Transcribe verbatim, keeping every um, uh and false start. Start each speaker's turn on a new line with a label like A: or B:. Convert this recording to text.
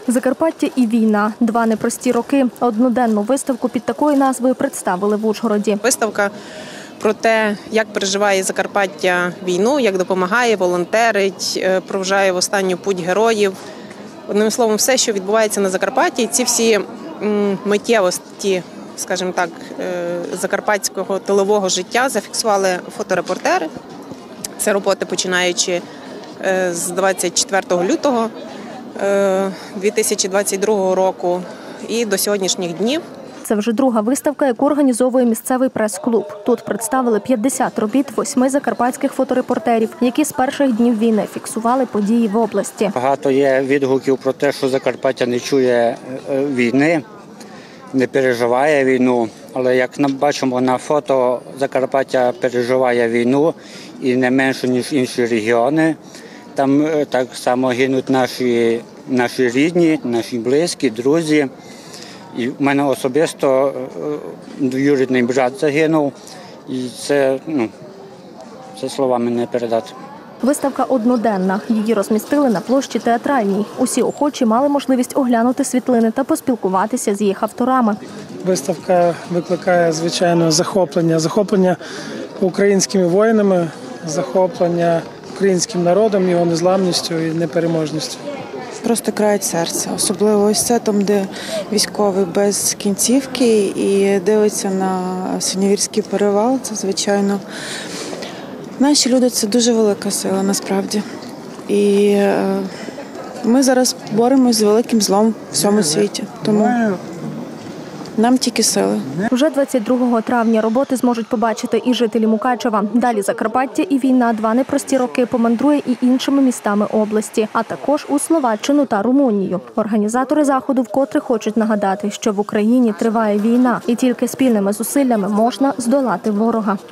A: Закарпаття і війна – два непрості роки. Одноденну виставку під такою назвою представили в Ужгороді.
B: Виставка про те, як переживає Закарпаття війну, як допомагає, волонтерить, проважає в останню путь героїв. Одним словом, все, що відбувається на Закарпатті, ці всі миттєвості, скажімо так, закарпатського тилового життя зафіксували фоторепортери. Це роботи, починаючи з двадцять четвертого лютого дві тисячі двадцять другого року і до сьогоднішніх днів.
A: Це вже друга виставка, яку організовує місцевий прес-клуб. Тут представили п'ятдесят робіт восьми закарпатських фоторепортерів, які з перших днів війни фіксували події в області.
C: Багато є відгуків про те, що Закарпаття не чує війни, не переживає війну. Але як ми бачимо на фото, Закарпаття переживає війну і не менше, ніж інші регіони. Там так само гинуть наші, наші рідні, наші близькі, друзі. І в мене особисто двоюрідний брат загинув, і це, ну, це словами не передати.
A: Виставка одноденна. Її розмістили на площі Театральній. Усі охочі мали можливість оглянути світлини та поспілкуватися з їх авторами.
D: Виставка викликає, звичайно, захоплення. Захоплення українськими воїнами, захоплення українським народом, його незламністю і непереможністю.
E: Просто крають серце, особливо ось це там, де військовий без кінцівки і дивиться на Синявірський перевал. Це, звичайно, наші люди – це дуже велика сила, насправді. І ми зараз боремося з великим злом в всьому світі, тому нам тільки сили.
A: Вже двадцять другого травня роботи зможуть побачити і жителі Мукачева. Далі Закарпаття і війна – два непрості роки помандрує і іншими містами області, а також у Словаччину та Румунію. Організатори заходу вкотре хочуть нагадати, що в Україні триває війна, і тільки спільними зусиллями можна здолати ворога.